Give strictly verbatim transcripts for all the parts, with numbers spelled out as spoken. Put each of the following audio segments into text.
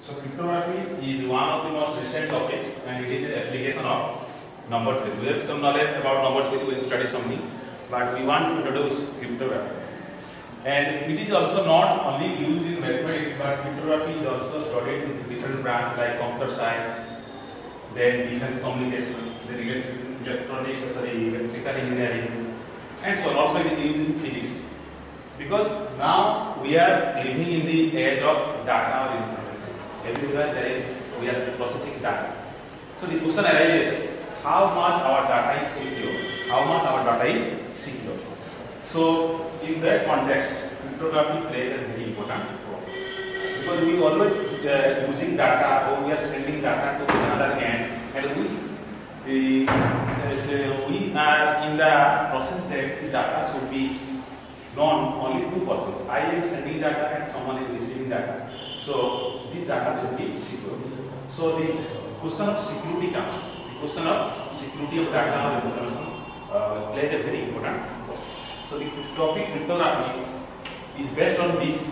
So cryptography is one of the most recent topics, and it is the application of number theory. We have some knowledge about number theory, we have studied something, but we want to introduce cryptography. And it is also not only used in mathematics, but cryptography is also studied in different branches like computer science, then defense communication, then electronics, sorry, electrical engineering, and so on. Also it is used in physics. Because now we are living in the age of data or information. Everywhere there is, we are processing data. So the question arises, how much our data is secure? How much our data is secure? So in that context, cryptography plays a very important role. Because we always uh, using data, or we are sending data to another end, and we we, uh, so we are in the process that the data should be known only two persons. I am sending data and someone is receiving data. So this data should be secure. So this question of security comes. The question of security of data or information uh, plays a very important role. So this topic cryptography is based on this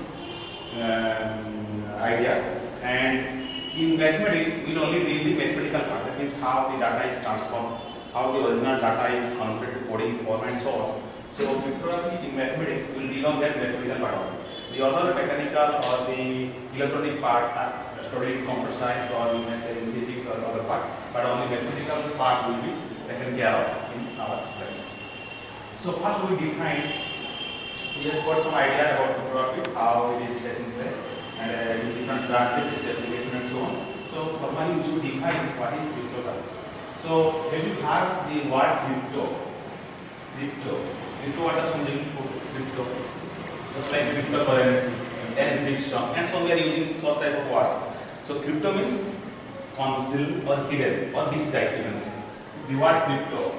um, idea, and in mathematics we will only deal with mathematical part. That means how the data is transformed, how the original data is converted to coding form, and so on. So cryptography in mathematics will deal on that mathematical part of it. The other mechanical or the electronic part are studied in computer science, or you may say in physics or other part, but only mathematical part will be taken care of in our lecture. So first we define, we have got some idea about cryptography, how it is taking place, and uh, in different branches, its application and so on. So formally we should define what is cryptography. So when you have the word crypto, crypto, crypto what does mean crypto? Just like cryptocurrency, encryption, and so we are using such type of words. So crypto means concealed or hidden or disguised, you can say. The word crypto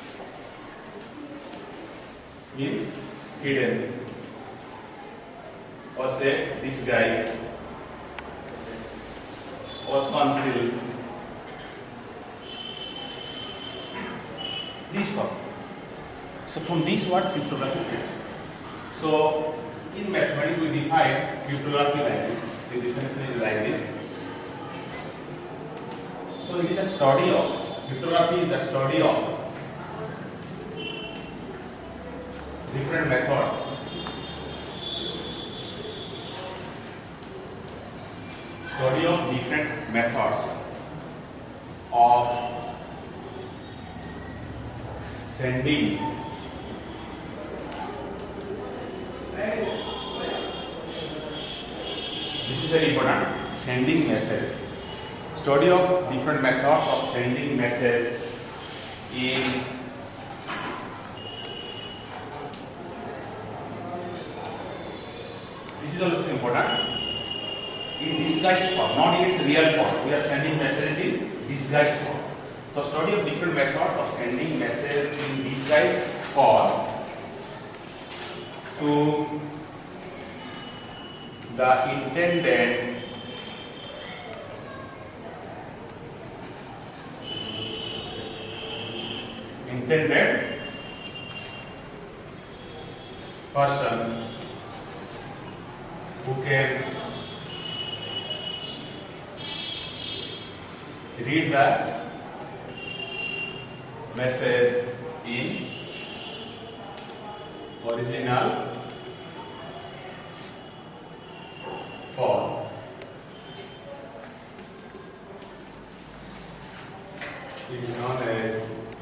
means hidden, or say disguised, or concealed. This word. So from this word cryptography comes. So in mathematics we define cryptography like this. The definition is like this. So it is a study of, cryptography is the study of different methods study of different methods of sending this is very important, sending message, study of different methods of sending message in this is also important, in disguised form, not in its real form. We are sending messages in disguised form. So study of different methods of sending messages in disguised form to the intended intended person who can read the message in original form. It is known as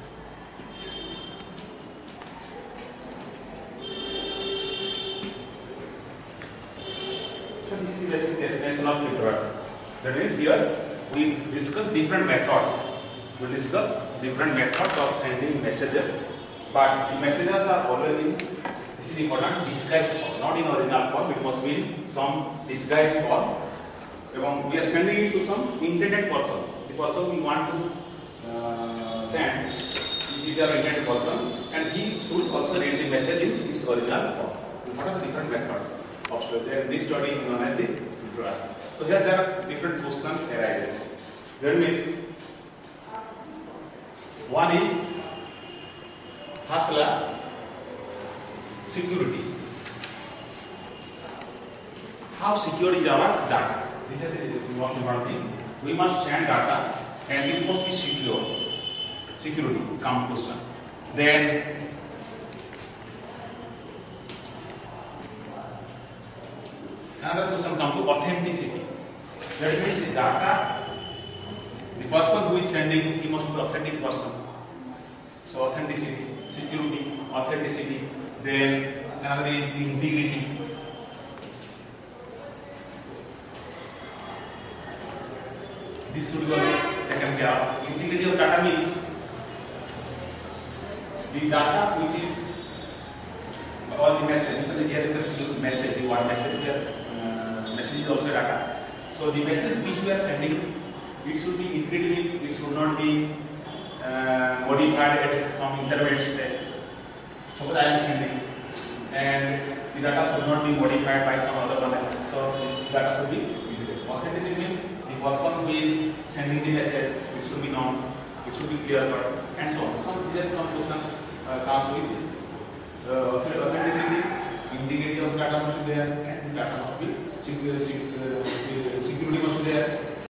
so this is the basic definition of cryptography. That means here we discuss different methods. We discuss different methods of sending messages, but the messages are always in, this is important, disguised form, not in original form. It must be in some disguised form. We are sending it to some intended person. The person we want to uh, send is our intended person, and he should also read the message in its original form. What are the different methods of study? This study is known as the cryptography. So here there are different questions arises. That means one is Hatla security. How secure is our data? This is the most important thing. We must send data and it must be secure. Security, come question. Then another question come to authenticity. That means the data, the person who is sending, he must be authentic person. So authenticity, security, authenticity. Then another is integrity. This should be also taken care of. Integrity of data means the data which is all the message. Because here you can use message. You want message here. Uh, message is also data. So the message which we are sending, it should be integrated. It should not be uh, modified at some intermediate stage. Suppose I am sending, and the data should not be modified by some other one else. So the data should be integrated. Authenticity means the person who is sending the message, it should be known, it should be clear cut, and so on. So these are some questions uh, comes with this. Uh, authenticity, integrity of data must be there, and the data must be secure, secure, security must be there.